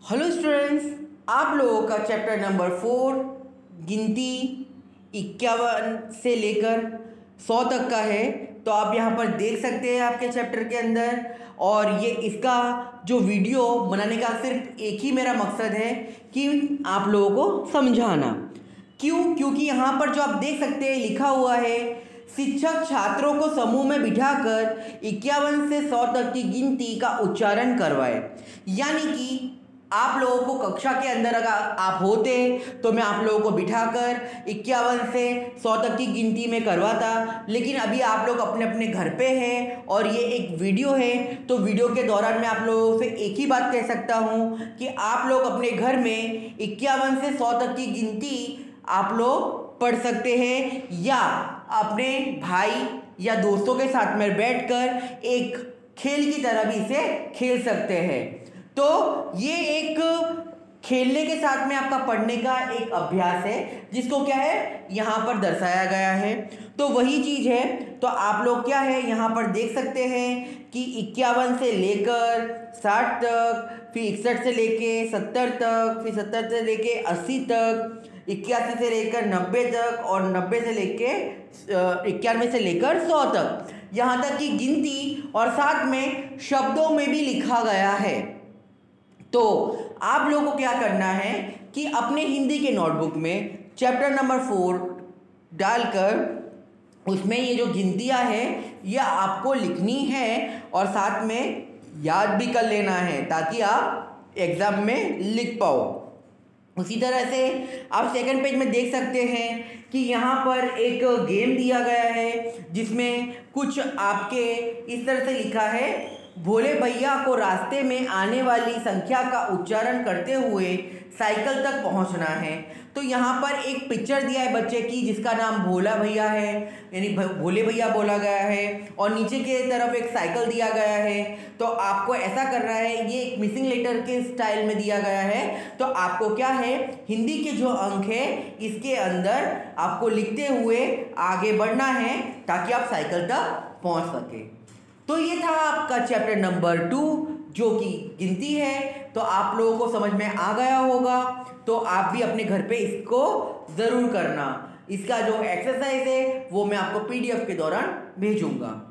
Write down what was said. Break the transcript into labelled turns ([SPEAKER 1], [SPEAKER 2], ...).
[SPEAKER 1] Hello students, आप लोगों का चैप्टर नंबर 4 गिनती 51 से लेकर 100 तक का है। तो आप यहाँ पर देख सकते हैं आपके चैप्टर के अंदर। और ये इसका जो वीडियो बनाने का सिर्फ एक ही मेरा मकसद है कि आप लोगों को समझाना। क्योंकि यहाँ पर जो आप देख सकते हैं लिखा हुआ है, शिक्षक छात्रों को समूह में बिठाकर 51 से 100 तक की गिनती का उच्चारण करवाए। यानी कि आप लोगों को कक्षा के अंदर अगर आप होते तो मैं आप लोगों को बिठाकर 51 से 100 तक की गिनती में करवाता, लेकिन अभी आप लोग अपने अपने घर पे हैं और ये एक वीडियो है। तो वीडियो के दौरान मैं आप लोगों से एक ही बात कह सकता हूँ कि आप लोग अपने घर में 51 से 100 तक की गिनती आप लोग पढ़ सकते हैं, या अपने भाई या दोस्तों के साथ में बैठकर एक खेल की तरह भी इसे खेल सकते हैं। तो ये एक खेलने के साथ में आपका पढ़ने का एक अभ्यास है, जिसको क्या है यहाँ पर दर्शाया गया है। तो वही चीज़ है। तो आप लोग क्या है यहाँ पर देख सकते हैं कि 51 से लेकर 60 तक, फिर 61 से लेके 70 तक, फिर 70 से लेके 80 तक, 81 से लेकर 90 तक, और 90 से लेके 91 से लेकर 100 तक, यहाँ तक की गिनती और साथ में शब्दों में भी लिखा गया है। तो आप लोगों को क्या करना है कि अपने हिंदी के नोटबुक में चैप्टर नंबर 4 डालकर उसमें ये जो गिनतियां हैं ये आपको लिखनी है और साथ में याद भी कर लेना है, ताकि आप एग्ज़ाम में लिख पाओ। उसी तरह से आप सेकंड पेज में देख सकते हैं कि यहाँ पर एक गेम दिया गया है, जिसमें कुछ आपके इस तरह से लिखा है, भोले भैया को रास्ते में आने वाली संख्या का उच्चारण करते हुए साइकिल तक पहुंचना है। तो यहाँ पर एक पिक्चर दिया है बच्चे की, जिसका नाम भोला भैया है, यानी भोले भैया बोला गया है, और नीचे के तरफ एक साइकिल दिया गया है। तो आपको ऐसा करना है, ये एक मिसिंग लेटर के स्टाइल में दिया गया है। तो आपको क्या है, हिंदी के जो अंक है इसके अंदर आपको लिखते हुए आगे बढ़ना है, ताकि आप साइकिल तक पहुँच सके। तो ये था आपका चैप्टर नंबर 2, जो कि गिनती है। तो आप लोगों को समझ में आ गया होगा। तो आप भी अपने घर पे इसको ज़रूर करना। इसका जो एक्सरसाइज है वो मैं आपको PDF के दौरान भेजूंगा।